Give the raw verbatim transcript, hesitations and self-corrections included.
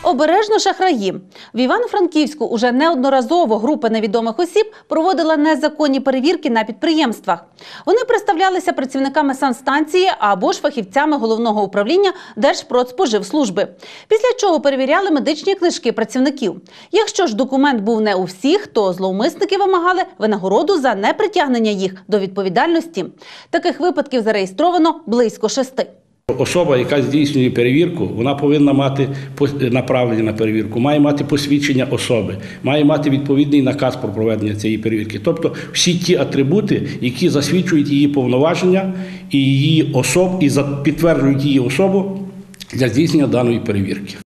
Обережно шахраї. В Івано-Франківську уже неодноразово група невідомих осіб проводила незаконні перевірки на підприємствах. Вони представлялися працівниками санстанції або ж фахівцями Головного управління Держпродспоживслужби. Після чого перевіряли медичні книжки працівників. Якщо ж документ був не у всіх, то зловмисники вимагали винагороду за непритягнення їх до відповідальності. Таких випадків зареєстровано близько шести. Особа, яка здійснює перевірку, вона повинна мати направлення на перевірку, має мати посвідчення особи, має мати відповідний наказ про проведення цієї перевірки. Тобто всі ті атрибути, які засвідчують її повноваження і її особ, і підтверджують її особу для здійснення даної перевірки.